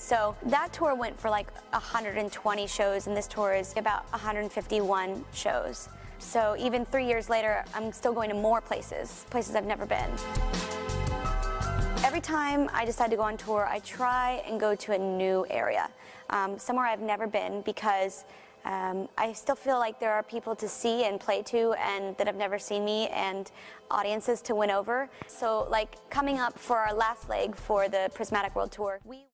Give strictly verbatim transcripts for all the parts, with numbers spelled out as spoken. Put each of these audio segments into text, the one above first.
So that tour went for like one hundred twenty shows, and this tour is about one hundred fifty-one shows. So even three years later, I'm still going to more places, places I've never been. Every time I decide to go on tour, I try and go to a new area, um, somewhere I've never been, because um, I still feel like there are people to see and play to and that have never seen me, and audiences to win over. So like coming up for our last leg for the Prismatic World Tour, we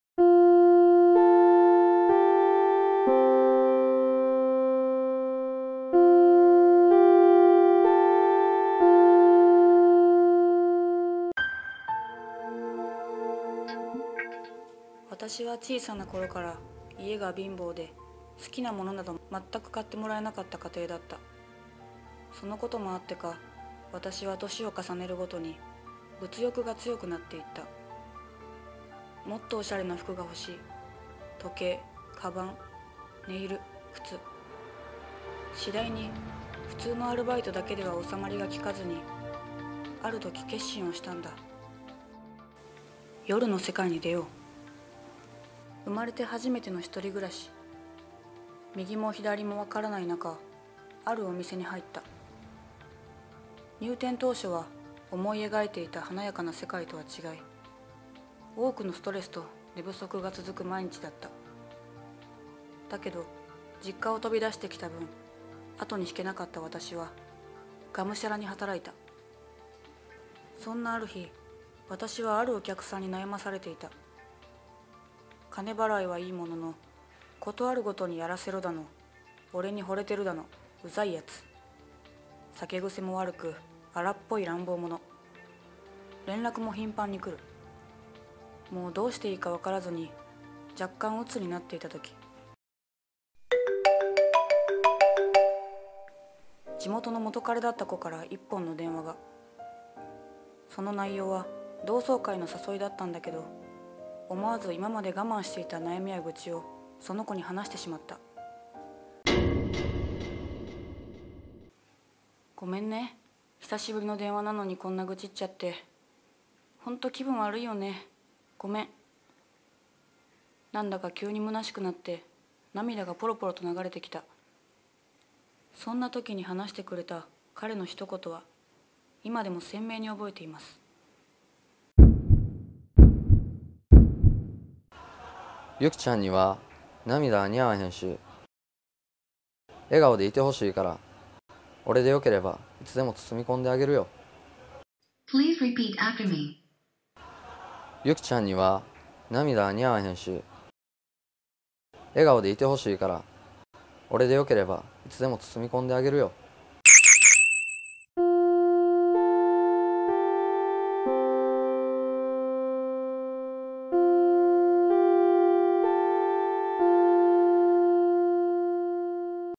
私は小さな頃から家が貧乏で好きなものなど全く買ってもらえなかった家庭だった。そのこともあってか、私は年を重ねるごとに物欲が強くなっていった。もっとおしゃれな服が欲しい。時計、カバン、ネイル、靴。次第に普通のアルバイトだけでは収まりがきかずに、ある時決心をしたんだ。夜の世界に出よう。生まれて初めての一人暮らし。右も左もわからない中、あるお店に入った。入店当初は思い描いていた華やかな世界とは違い、多くのストレスと寝不足が続く毎日だった。だけど実家を飛び出してきた分、後に引けなかった私はがむしゃらに働いた。そんなある日、私はあるお客さんに悩まされていた。金払いはいいものの、ことあるごとにやらせろだの、俺に惚れてるだの、うざいやつ。酒癖も悪く、荒っぽい乱暴者。連絡も頻繁に来る。もうどうしていいか分からずに、若干鬱になっていた時、地元の元彼だった子から一本の電話が。その内容は同窓会の誘いだったんだけど、思わず今まで我慢していた悩みや愚痴をその子に話してしまった。ごめんね、久しぶりの電話なのにこんな愚痴っちゃって。ほんと気分悪いよね、ごめん。なんだか急に虚しくなって涙がポロポロと流れてきた。そんな時に話してくれた彼の一言は今でも鮮明に覚えています。 ゆきちゃんには涙は似合わへんし、笑顔でいてほしいから、俺でよければいつでも包み込んであげるよ。 Please repeat after me. ゆきちゃんには涙は似合わへんし、笑顔でいてほしいから、俺でよければいつでも包み込んであげるよ。